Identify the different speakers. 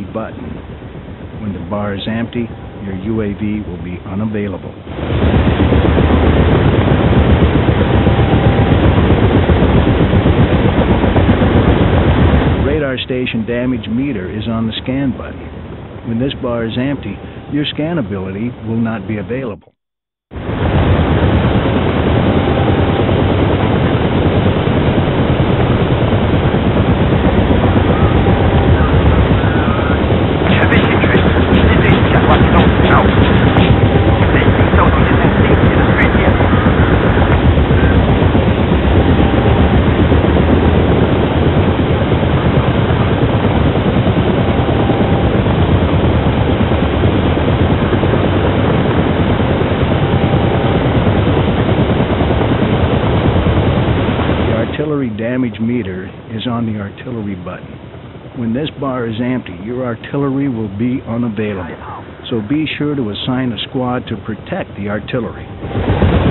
Speaker 1: button. When the bar is empty, your UAV will be unavailable. The radar station damage meter is on the scan button. When this bar is empty, your scan ability will not be available. Artillery damage meter is on the artillery button. When this bar is empty, your artillery will be unavailable, so be sure to assign a squad to protect the artillery.